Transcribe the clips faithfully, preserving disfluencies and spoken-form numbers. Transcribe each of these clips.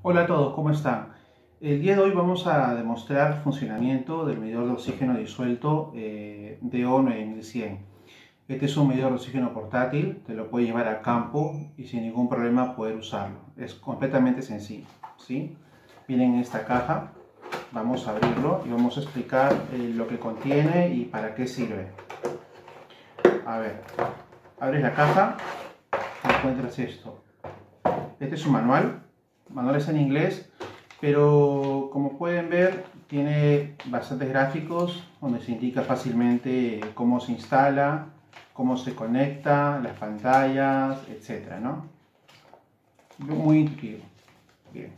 Hola a todos, ¿cómo están? El día de hoy vamos a demostrar el funcionamiento del medidor de oxígeno disuelto eh, D O nueve mil cien. Este es un medidor de oxígeno portátil, te lo puedes llevar a campo y sin ningún problema poder usarlo. Es completamente sencillo, ¿sí? Viene en esta caja, vamos a abrirlo y vamos a explicar eh, lo que contiene y para qué sirve. A ver, abres la caja, encuentras esto. Este es un manual. El manual está en inglés, pero como pueden ver tiene bastantes gráficos donde se indica fácilmente cómo se instala, cómo se conecta, las pantallas, etcétera, ¿no? Muy intuitivo. Bien.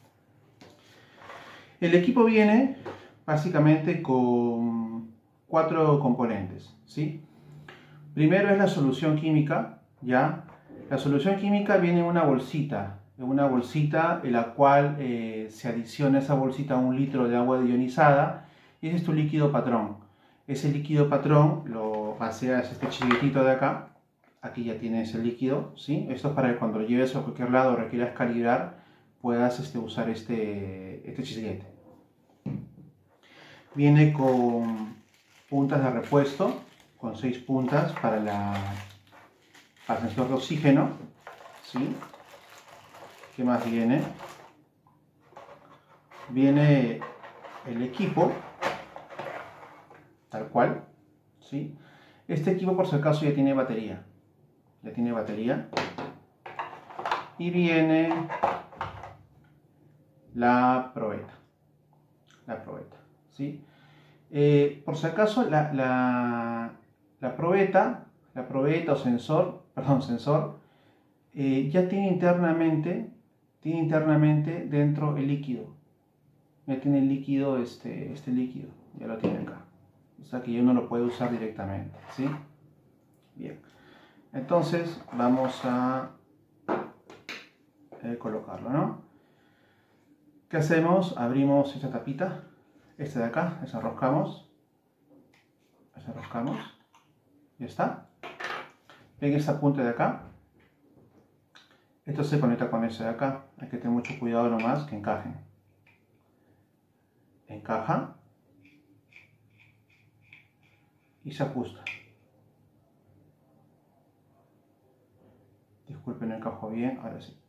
El equipo viene básicamente con cuatro componentes, ¿sí? Primero es la solución química, ¿ya? La solución química viene en una bolsita, en una bolsita en la cual eh, se adiciona esa bolsita a un litro de agua ionizada y ese es tu líquido patrón. Ese líquido patrón lo vacías este chiquitito de acá, aquí ya tienes el líquido, ¿sí? Esto es para que cuando lo lleves a cualquier lado o requieras calibrar puedas este, usar este, este chiquete. Viene con puntas de repuesto, con seis puntas para la para el sensor de oxígeno, ¿sí? ¿Qué más viene? Viene el equipo, tal cual, ¿sí? Este equipo por si acaso ya tiene batería, ya tiene batería. Y viene la probeta, la probeta, ¿sí? Eh, por si acaso la, la, la probeta, la probeta o sensor, perdón, sensor, eh, ya tiene internamente, tiene internamente dentro el líquido. Ya tiene el líquido, este, este líquido, ya lo tiene acá. O sea que ya uno lo puede usar directamente, ¿sí? Bien. Entonces vamos a eh, colocarlo, ¿no? ¿Qué hacemos? Abrimos esta tapita, esta de acá, desenroscamos, desenroscamos, ya está. Ven esta punta de acá. Esto se conecta con ese de acá. Hay que tener mucho cuidado nomás que encajen. Encaja y se ajusta. Disculpen, no encajó bien. Ahora sí.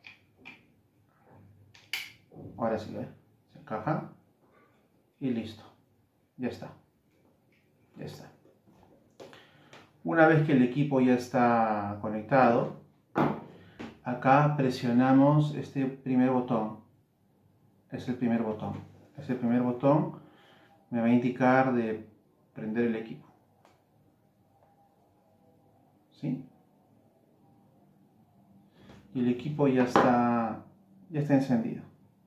Ahora sí, ¿eh? Se encaja y listo. Ya está. Ya está. Una vez que el equipo ya está conectado, acá presionamos este primer botón. Es el primer botón. Ese primer botón me va a indicar de prender el equipo. ¿Sí? Y el equipo ya está, ya está encendido.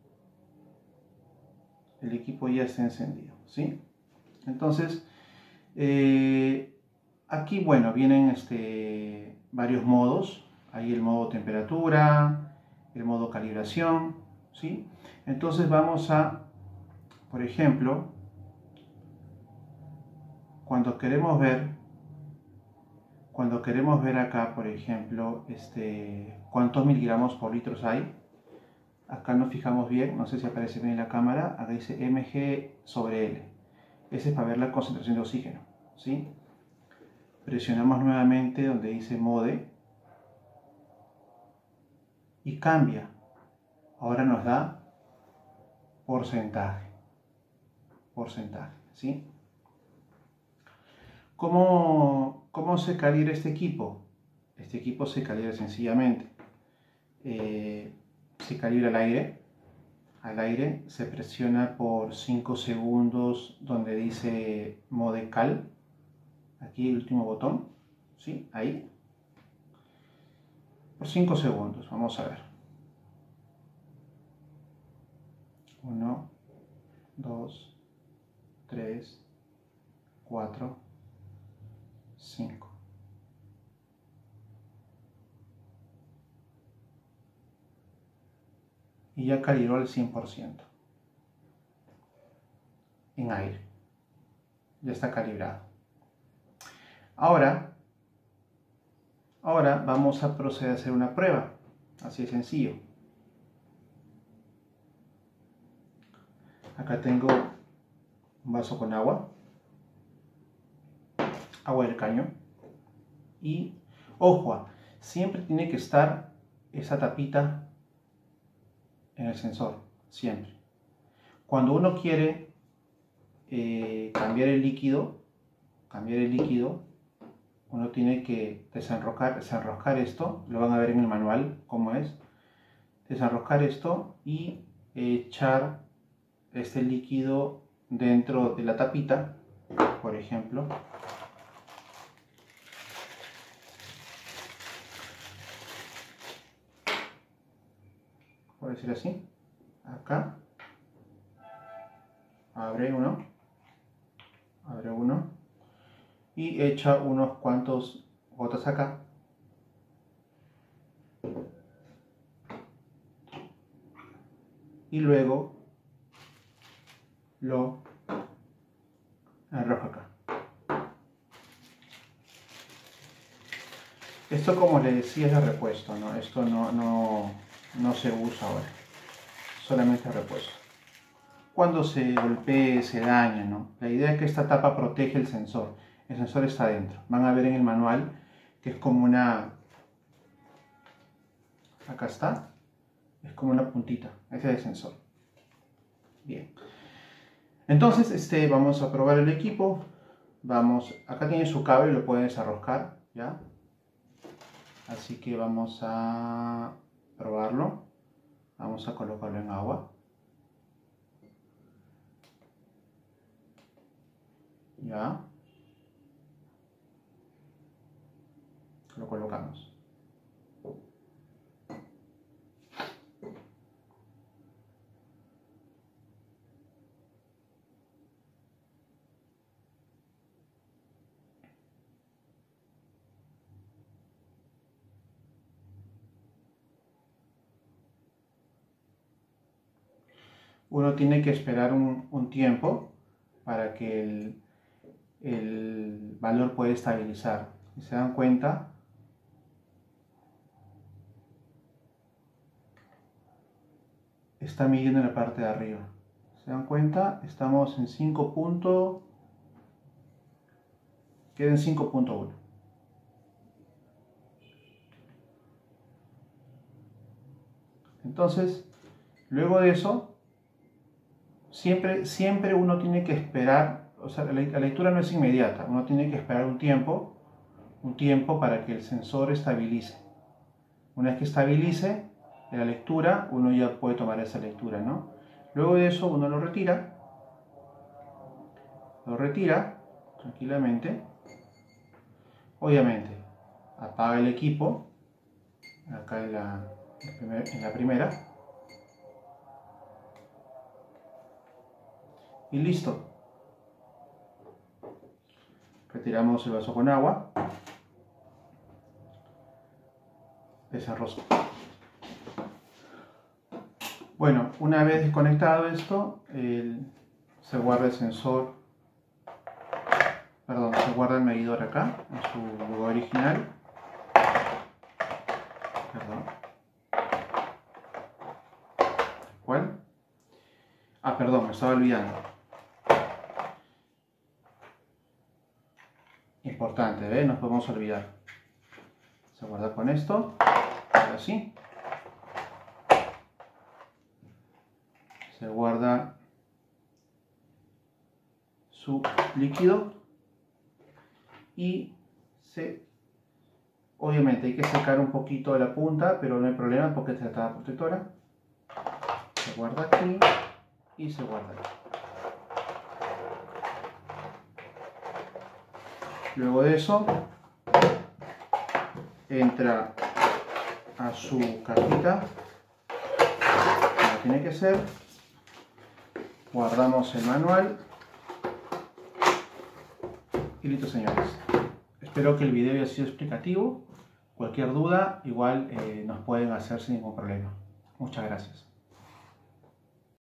El equipo ya está encendido. ¿Sí? Entonces, eh, aquí, bueno, vienen este, varios modos. Hay el modo temperatura, el modo calibración, ¿sí? Entonces vamos a, por ejemplo, cuando queremos ver, cuando queremos ver acá, por ejemplo, este, cuántos miligramos por litros hay, acá nos fijamos bien, no sé si aparece bien en la cámara, acá dice M G sobre L. Ese es para ver la concentración de oxígeno, ¿sí? Presionamos nuevamente donde dice mode y cambia. Ahora nos da porcentaje. Porcentaje, ¿sí? ¿Cómo, cómo se calibra este equipo? Este equipo se calibra sencillamente. Eh, se calibra al aire. Al aire se presiona por cinco segundos donde dice mode cal. Aquí el último botón, ¿sí? Ahí. Por cinco segundos, vamos a ver. uno, dos, tres, cuatro, cinco. Y ya calibró al cien por ciento. En aire. Ya está calibrado. Ahora, ahora vamos a proceder a hacer una prueba. Así de sencillo. Acá tengo un vaso con agua, agua del caño. Y, ojo, siempre tiene que estar esa tapita en el sensor, siempre. Cuando uno quiere eh, cambiar el líquido, cambiar el líquido, uno tiene que desenroscar, desenroscar esto, lo van a ver en el manual cómo es, desenroscar esto y echar este líquido dentro de la tapita, por ejemplo. Por decir así, acá, abre uno, abre uno y echa unos cuantos gotas acá. Y luego lo enrosca acá. Esto, como les decía, es de repuesto, ¿no? Esto no, no, no se usa ahora, solamente repuesto. Cuando se golpee, se daña, ¿no? La idea es que esta tapa protege el sensor. El sensor está adentro. Van a ver en el manual que es como una... Acá está. Es como una puntita. Ese es el sensor. Bien. Entonces, este, vamos a probar el equipo. Vamos... Acá tiene su cable, lo pueden desenroscar, ¿ya? Así que vamos a probarlo. Vamos a colocarlo en agua. Ya. Lo colocamos. Uno tiene que esperar un, un tiempo para que el, el valor pueda estabilizar. Si se dan cuenta, está midiendo en la parte de arriba. ¿Se dan cuenta? Estamos en cinco puntos. Queda en cinco punto uno. Entonces, luego de eso, siempre, siempre uno tiene que esperar, o sea, la, la lectura no es inmediata, uno tiene que esperar un tiempo, un tiempo para que el sensor estabilice. Una vez que estabilice la lectura, uno ya puede tomar esa lectura, ¿no? Luego de eso, uno lo retira, lo retira tranquilamente. Obviamente, apaga el equipo, acá en la, en la primera, y listo. Retiramos el vaso con agua, desenrosco. Bueno, una vez desconectado esto, el, se guarda el sensor, perdón, se guarda el medidor acá, en su lugar original. Perdón. ¿Cuál? Ah, perdón, me estaba olvidando. Importante, ¿ves? No podemos olvidar. Se guarda con esto, ahora sí. Se guarda su líquido y se, obviamente hay que secar un poquito de la punta, pero no hay problema porque es la tapa protectora. Se guarda aquí y se guarda aquí. Luego de eso entra a su cajita como tiene que ser. Guardamos el manual y listo, señores. Espero que el video haya sido explicativo. Cualquier duda igual eh, nos pueden hacer sin ningún problema. Muchas gracias.